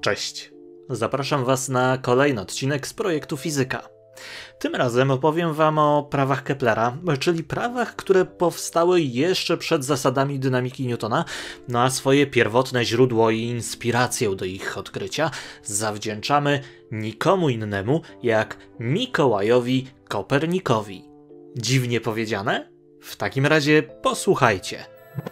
Cześć! Zapraszam Was na kolejny odcinek z projektu Fizyka. Tym razem opowiem Wam o prawach Keplera, czyli prawach, które powstały jeszcze przed zasadami dynamiki Newtona, no a swoje pierwotne źródło i inspirację do ich odkrycia zawdzięczamy nikomu innemu jak Mikołajowi Kopernikowi. Dziwnie powiedziane? W takim razie posłuchajcie.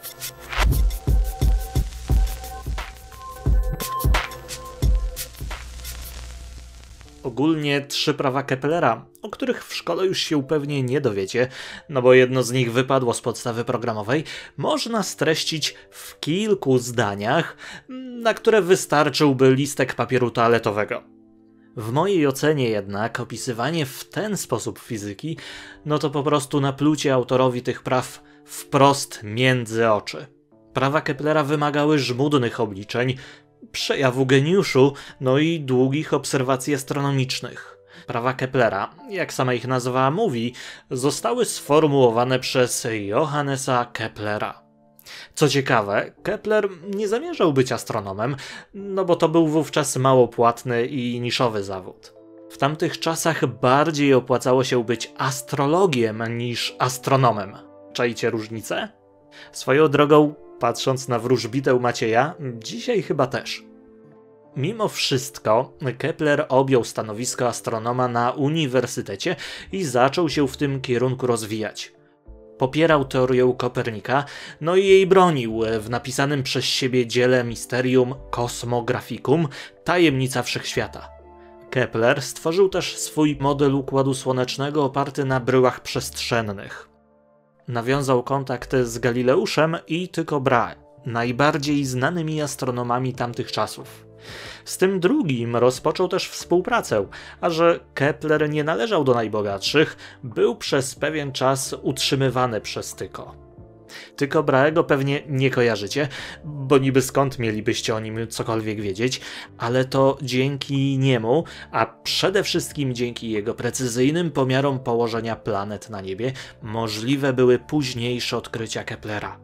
Ogólnie 3 prawa Keplera, o których w szkole już się pewnie nie dowiecie, no bo jedno z nich wypadło z podstawy programowej, można streścić w kilku zdaniach, na które wystarczyłby listek papieru toaletowego. W mojej ocenie jednak opisywanie w ten sposób fizyki, no to po prostu naplucie autorowi tych praw wprost między oczy. Prawa Keplera wymagały żmudnych obliczeń, przejawu geniuszu, no i długich obserwacji astronomicznych. Prawa Keplera, jak sama ich nazwa mówi, zostały sformułowane przez Johannesa Keplera. Co ciekawe, Kepler nie zamierzał być astronomem, no bo to był wówczas mało płatny i niszowy zawód. W tamtych czasach bardziej opłacało się być astrologiem niż astronomem. Czajcie różnicę? Swoją drogą, patrząc na wróżbitę Macieja, dzisiaj chyba też. Mimo wszystko Kepler objął stanowisko astronoma na uniwersytecie i zaczął się w tym kierunku rozwijać. Popierał teorię Kopernika, no i jej bronił w napisanym przez siebie dziele Mysterium Cosmographicum – Tajemnica Wszechświata. Kepler stworzył też swój model Układu Słonecznego oparty na bryłach przestrzennych. Nawiązał kontakt z Galileuszem i Tycho Brahe, najbardziej znanymi astronomami tamtych czasów. Z tym drugim rozpoczął też współpracę, a że Kepler nie należał do najbogatszych, był przez pewien czas utrzymywany przez Tycho. Tycho Brahego pewnie nie kojarzycie, bo niby skąd mielibyście o nim cokolwiek wiedzieć, ale to dzięki niemu, a przede wszystkim dzięki jego precyzyjnym pomiarom położenia planet na niebie, możliwe były późniejsze odkrycia Keplera.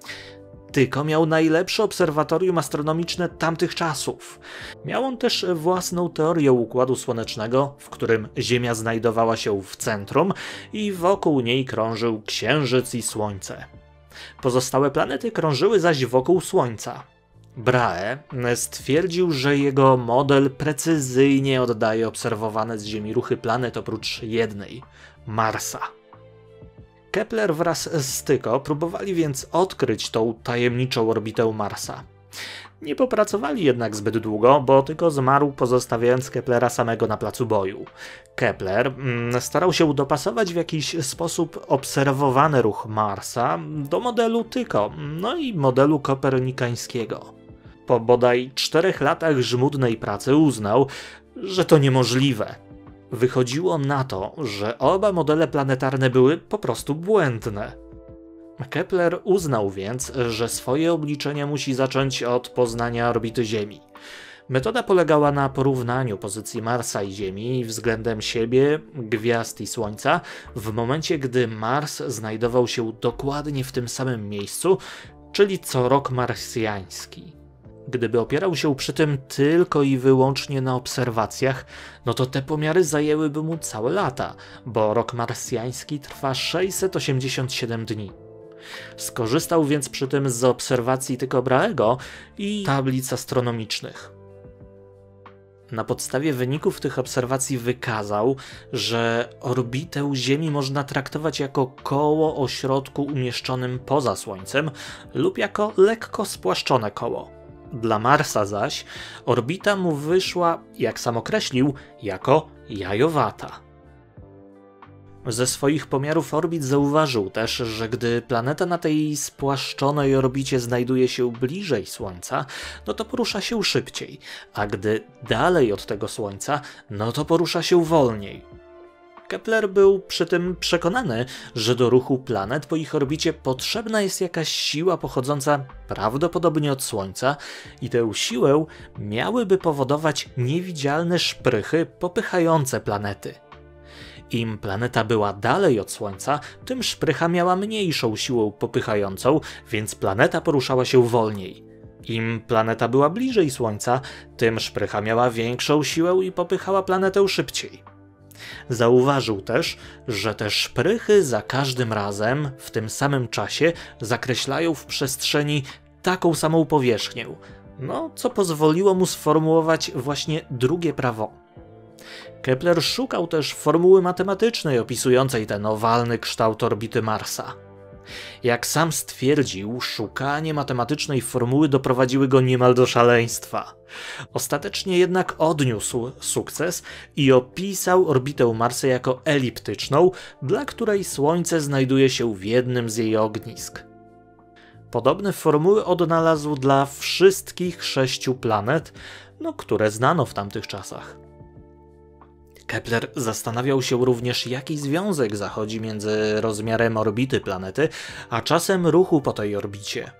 Tycho miał najlepsze obserwatorium astronomiczne tamtych czasów. Miał on też własną teorię Układu Słonecznego, w którym Ziemia znajdowała się w centrum i wokół niej krążył Księżyc i Słońce. Pozostałe planety krążyły zaś wokół Słońca. Brahe stwierdził, że jego model precyzyjnie oddaje obserwowane z Ziemi ruchy planet oprócz jednej – Marsa. Kepler wraz z Tycho próbowali więc odkryć tą tajemniczą orbitę Marsa. Nie popracowali jednak zbyt długo, bo Tycho zmarł, pozostawiając Keplera samego na placu boju. Kepler starał się dopasować w jakiś sposób obserwowany ruch Marsa do modelu Tycho, no i modelu kopernikańskiego. Po bodaj 4 latach żmudnej pracy uznał, że to niemożliwe. Wychodziło na to, że oba modele planetarne były po prostu błędne. Kepler uznał więc, że swoje obliczenia musi zacząć od poznania orbity Ziemi. Metoda polegała na porównaniu pozycji Marsa i Ziemi względem siebie, gwiazd i Słońca w momencie, gdy Mars znajdował się dokładnie w tym samym miejscu, czyli co rok marsjański. Gdyby opierał się przy tym tylko i wyłącznie na obserwacjach, no to te pomiary zajęłyby mu całe lata, bo rok marsjański trwa 687 dni. Skorzystał więc przy tym z obserwacji Tycho Brahego i tablic astronomicznych. Na podstawie wyników tych obserwacji wykazał, że orbitę Ziemi można traktować jako koło o środku umieszczonym poza Słońcem lub jako lekko spłaszczone koło. Dla Marsa zaś orbita mu wyszła, jak sam określił, jako jajowata. Ze swoich pomiarów orbit zauważył też, że gdy planeta na tej spłaszczonej orbicie znajduje się bliżej Słońca, no to porusza się szybciej, a gdy dalej od tego Słońca, no to porusza się wolniej. Kepler był przy tym przekonany, że do ruchu planet po ich orbicie potrzebna jest jakaś siła pochodząca prawdopodobnie od Słońca i tę siłę miałyby powodować niewidzialne szprychy popychające planety. Im planeta była dalej od Słońca, tym szprycha miała mniejszą siłę popychającą, więc planeta poruszała się wolniej. Im planeta była bliżej Słońca, tym szprycha miała większą siłę i popychała planetę szybciej. Zauważył też, że te szprychy za każdym razem w tym samym czasie zakreślają w przestrzeni taką samą powierzchnię, co pozwoliło mu sformułować właśnie drugie prawo. Kepler szukał też formuły matematycznej opisującej ten owalny kształt orbity Marsa. Jak sam stwierdził, szukanie matematycznej formuły doprowadziły go niemal do szaleństwa. Ostatecznie jednak odniósł sukces i opisał orbitę Marsa jako eliptyczną, dla której Słońce znajduje się w jednym z jej ognisk. Podobne formuły odnalazł dla wszystkich 6 planet, które znano w tamtych czasach. Kepler zastanawiał się również, jaki związek zachodzi między rozmiarem orbity planety, a czasem ruchu po tej orbicie.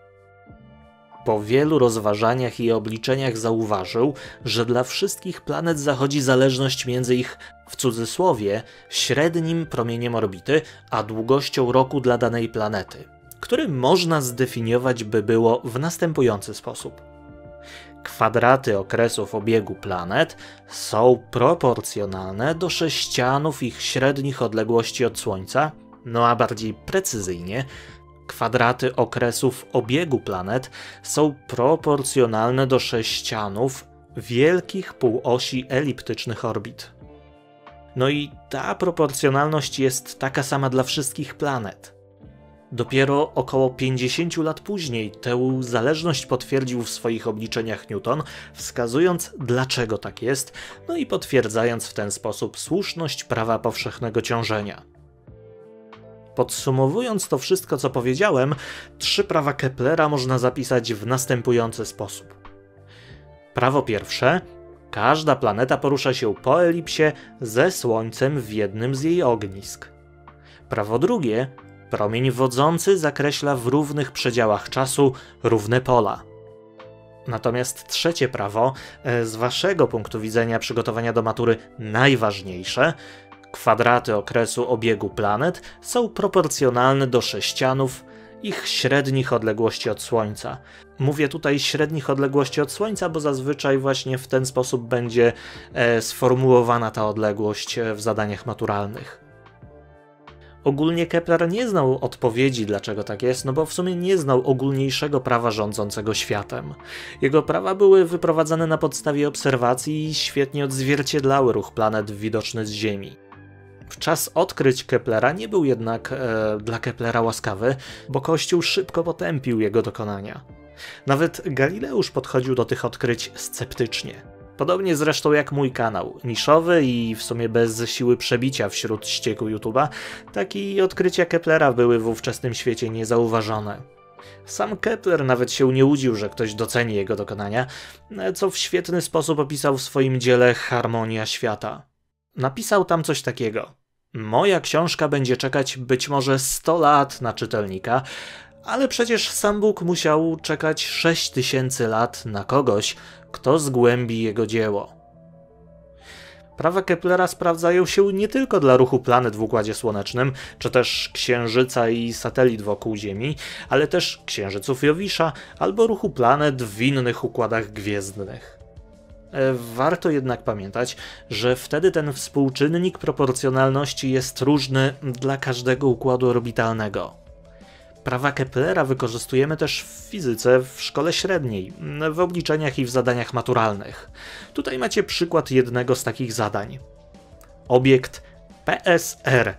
Po wielu rozważaniach i obliczeniach zauważył, że dla wszystkich planet zachodzi zależność między ich, w cudzysłowie, średnim promieniem orbity, a długością roku dla danej planety, który można zdefiniować by było w następujący sposób. Kwadraty okresów obiegu planet są proporcjonalne do sześcianów ich średnich odległości od Słońca, a bardziej precyzyjnie, kwadraty okresów obiegu planet są proporcjonalne do sześcianów wielkich półosi eliptycznych orbit. I ta proporcjonalność jest taka sama dla wszystkich planet. Dopiero około 50 lat później tę zależność potwierdził w swoich obliczeniach Newton, wskazując, dlaczego tak jest, i potwierdzając w ten sposób słuszność prawa powszechnego ciążenia. Podsumowując to wszystko, co powiedziałem, 3 prawa Keplera można zapisać w następujący sposób. Prawo pierwsze. Każda planeta porusza się po elipsie ze Słońcem w jednym z jej ognisk. Prawo drugie. Promień wodzący zakreśla w równych przedziałach czasu równe pola. Natomiast trzecie prawo, z waszego punktu widzenia przygotowania do matury najważniejsze, kwadraty okresu obiegu planet są proporcjonalne do sześcianów ich średnich odległości od Słońca. Mówię tutaj średnich odległości od Słońca, bo zazwyczaj właśnie w ten sposób będzie sformułowana ta odległość w zadaniach maturalnych. Ogólnie Kepler nie znał odpowiedzi, dlaczego tak jest, bo w sumie nie znał ogólniejszego prawa rządzącego światem. Jego prawa były wyprowadzane na podstawie obserwacji i świetnie odzwierciedlały ruch planet widoczny z Ziemi. Czas odkryć Keplera nie był jednak dla Keplera łaskawy, bo Kościół szybko potępił jego dokonania. Nawet Galileusz podchodził do tych odkryć sceptycznie. Podobnie zresztą jak mój kanał, niszowy i w sumie bez siły przebicia wśród ścieku YouTube'a, tak i odkrycia Keplera były w ówczesnym świecie niezauważone. Sam Kepler nawet się nie łudził, że ktoś doceni jego dokonania, co w świetny sposób opisał w swoim dziele Harmonia świata. Napisał tam coś takiego: moja książka będzie czekać być może 100 lat na czytelnika, ale przecież sam Bóg musiał czekać 6000 lat na kogoś, kto zgłębi jego dzieło. Prawa Keplera sprawdzają się nie tylko dla ruchu planet w Układzie Słonecznym, czy też Księżyca i satelit wokół Ziemi, ale też księżyców Jowisza albo ruchu planet w innych układach gwiezdnych. Warto jednak pamiętać, że wtedy ten współczynnik proporcjonalności jest różny dla każdego układu orbitalnego. Prawa Keplera wykorzystujemy też w fizyce w szkole średniej, w obliczeniach i w zadaniach maturalnych. Tutaj macie przykład jednego z takich zadań. Obiekt PSR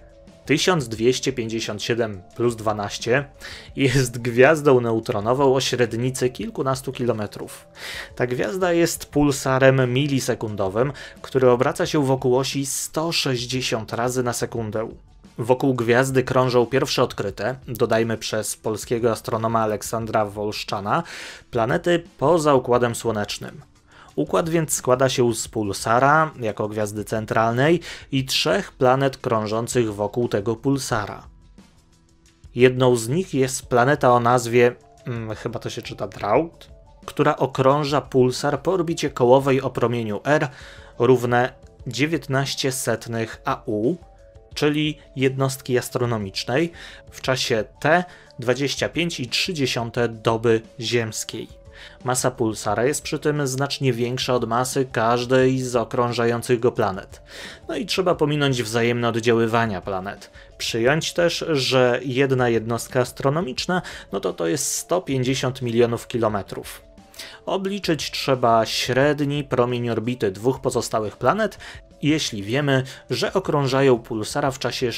1257+12 jest gwiazdą neutronową o średnicy kilkunastu kilometrów. Ta gwiazda jest pulsarem milisekundowym, który obraca się wokół osi 160 razy na sekundę. Wokół gwiazdy krążą pierwsze odkryte, dodajmy przez polskiego astronoma Aleksandra Wolszczana, planety poza Układem Słonecznym. Układ więc składa się z pulsara, jako gwiazdy centralnej, i 3 planet krążących wokół tego pulsara. Jedną z nich jest planeta o nazwie, chyba to się czyta Drought, która okrąża pulsar po orbicie kołowej o promieniu R równe 0,19 AU, czyli jednostki astronomicznej, w czasie T 25,3 doby ziemskiej. Masa pulsara jest przy tym znacznie większa od masy każdej z okrążających go planet. No i trzeba pominąć wzajemne oddziaływania planet. Przyjąć też, że jedna jednostka astronomiczna, no to jest 150 milionów kilometrów. Obliczyć trzeba średni promień orbity dwóch pozostałych planet, jeśli wiemy, że okrążają pulsara w czasie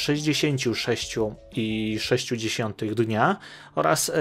66,6 dnia oraz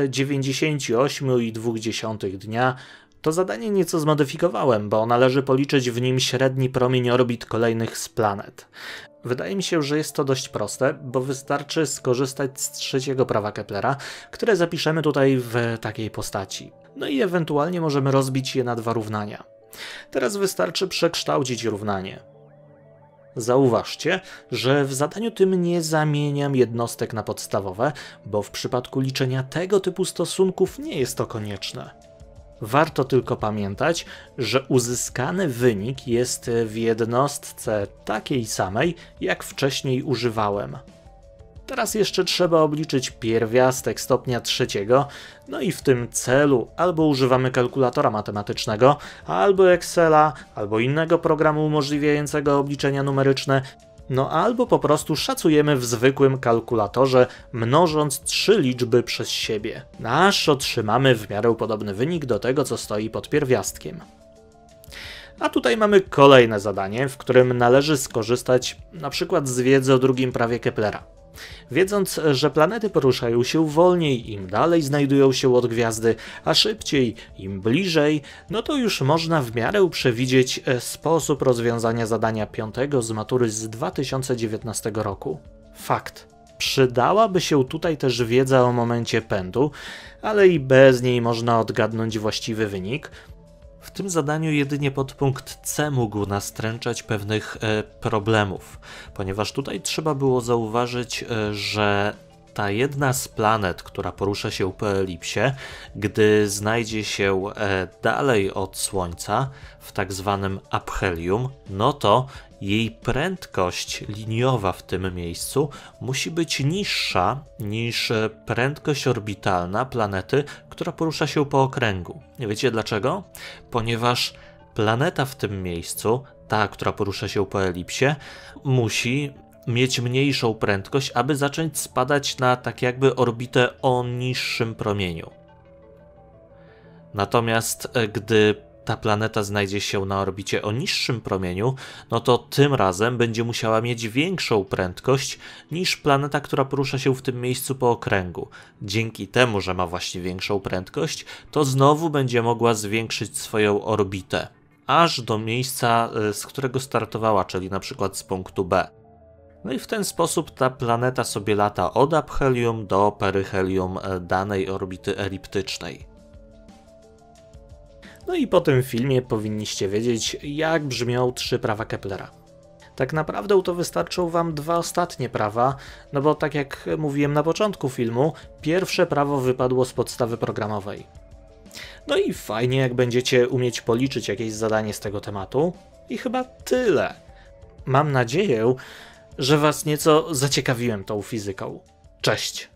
98,2 dnia. To zadanie nieco zmodyfikowałem, bo należy policzyć w nim średni promień orbit kolejnych z planet. Wydaje mi się, że jest to dość proste, bo wystarczy skorzystać z trzeciego prawa Keplera, które zapiszemy tutaj w takiej postaci. No i ewentualnie możemy rozbić je na dwa równania. Teraz wystarczy przekształcić równanie. Zauważcie, że w zadaniu tym nie zamieniam jednostek na podstawowe, bo w przypadku liczenia tego typu stosunków nie jest to konieczne. Warto tylko pamiętać, że uzyskany wynik jest w jednostce takiej samej, jak wcześniej używałem. Teraz jeszcze trzeba obliczyć pierwiastek stopnia trzeciego, no i w tym celu albo używamy kalkulatora matematycznego, albo Excela, albo innego programu umożliwiającego obliczenia numeryczne, no albo po prostu szacujemy w zwykłym kalkulatorze, mnożąc 3 liczby przez siebie. Aż otrzymamy w miarę podobny wynik do tego, co stoi pod pierwiastkiem. A tutaj mamy kolejne zadanie, w którym należy skorzystać np. z wiedzy o drugim prawie Keplera. Wiedząc, że planety poruszają się wolniej, im dalej znajdują się od gwiazdy, a szybciej, im bliżej, no to już można w miarę przewidzieć sposób rozwiązania zadania 5 z matury z 2019 roku. Fakt. Przydałaby się tutaj też wiedza o momencie pędu, ale i bez niej można odgadnąć właściwy wynik. W tym zadaniu jedynie podpunkt C mógł nastręczać pewnych problemów, ponieważ tutaj trzeba było zauważyć, że ta jedna z planet, która porusza się po elipsie, gdy znajdzie się dalej od Słońca, w tak zwanym aphelium, no to jej prędkość liniowa w tym miejscu musi być niższa niż prędkość orbitalna planety, która porusza się po okręgu. Nie wiecie dlaczego? Ponieważ planeta w tym miejscu, ta, która porusza się po elipsie, musi mieć mniejszą prędkość, aby zacząć spadać na tak jakby orbitę o niższym promieniu. Natomiast gdy ta planeta znajdzie się na orbicie o niższym promieniu, no to tym razem będzie musiała mieć większą prędkość niż planeta, która porusza się w tym miejscu po okręgu. Dzięki temu, że ma właśnie większą prędkość, to znowu będzie mogła zwiększyć swoją orbitę, aż do miejsca, z którego startowała, czyli na przykład z punktu B. No i w ten sposób ta planeta sobie lata od aphelium do peryhelium danej orbity eliptycznej. No i po tym filmie powinniście wiedzieć, jak brzmią 3 prawa Keplera. Tak naprawdę to wystarczą wam 2 ostatnie prawa, no bo tak jak mówiłem na początku filmu, pierwsze prawo wypadło z podstawy programowej. No i fajnie, jak będziecie umieć policzyć jakieś zadanie z tego tematu. I chyba tyle. Mam nadzieję, że was nieco zaciekawiłem tą fizyką. Cześć!